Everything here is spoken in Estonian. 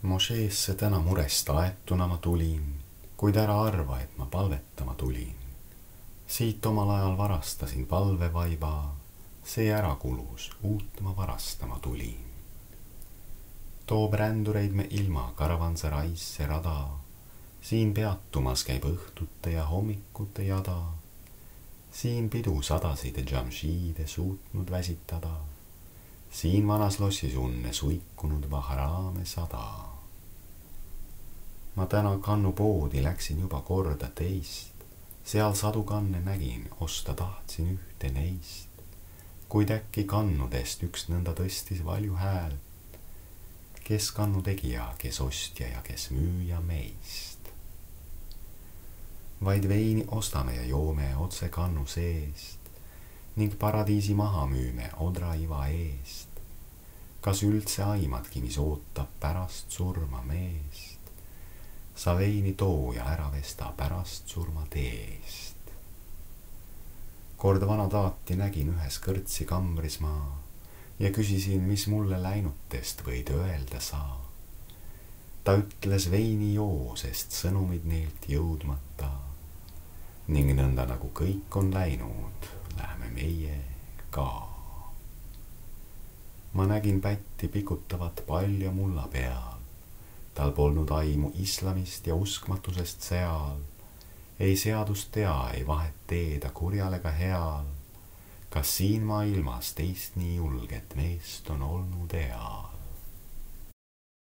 Mošeesse täna murest aetuna ma tulin, kuid ära arva, et ma palvetama tulin. Siit omal ajal varastasin palvevaiba, see ära kulus, uut ma varastama tulin. Toob rändureid me ilma karavansa raisse rada, siin peatumas käib õhtute ja hommikute jada. Siin pidu sadasid džamšiide suutnud väsitada, siin vanas lossis unne suikunud Bahraame sada. Ma täna kannu poodi läksin juba korda teist, seal sadu kanne nägin, osta tahtsin ühte neist, kuid äkki kannudest üks nõnda tõstis valju häält, kes kannu tegija, kes ostja ja kes müüja meist. Vaid veini ostame ja joome otse kannu seest ning paradiisi maha müüme odraiva eest. Kas üldse aimadki, mis ootab pärast surma meest? Sa veini too ja ära vesta pärast surma teest. Kord vana taati nägin ühes kõrtsi kambris ma ja küsisin, mis mulle läinutest võid öelda saa. Ta ütles veini joo, sest sõnumid neilt jõudmata ning nõnda nagu kõik on läinud, läheme meie ka. Ma nägin pätti pikutavat palja mulla peal, tal polnud aimu islamist ja uskmatusest seal, ei seadust tea, ei vahet teeda kurjal ega heal, kas siin maailmas teist nii julget meest on olnud eal.